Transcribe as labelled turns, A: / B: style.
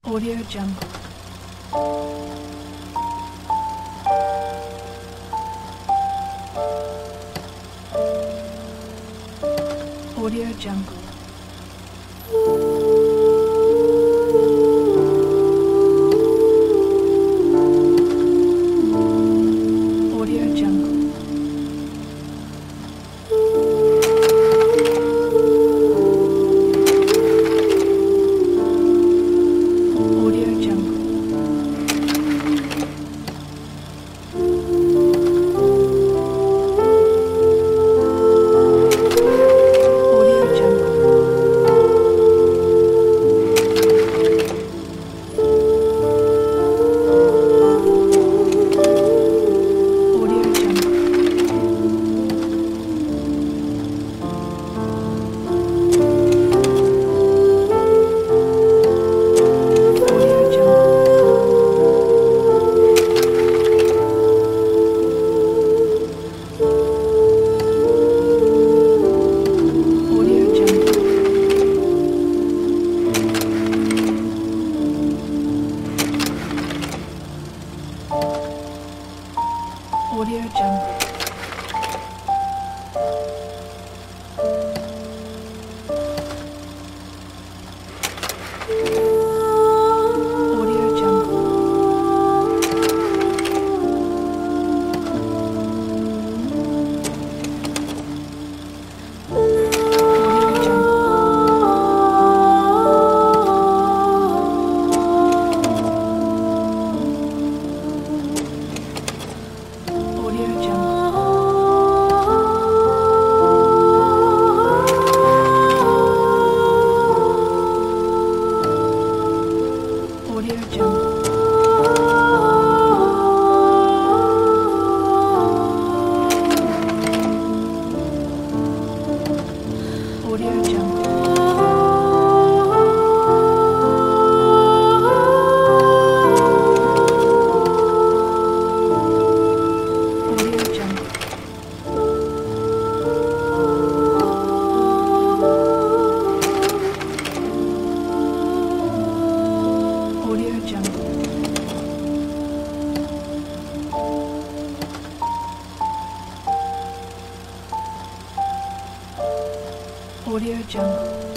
A: Audio Jungle. Audio Jungle. Audio Jungle. Audio Jungle. Audio Jungle. Audio Jungle. Audio Jungle. Audio Jungle. Audio Jungle. Audio Jungle. Audio Jungle. Audio Jungle. Audio Jungle. Audio Jungle. Audio Jungle.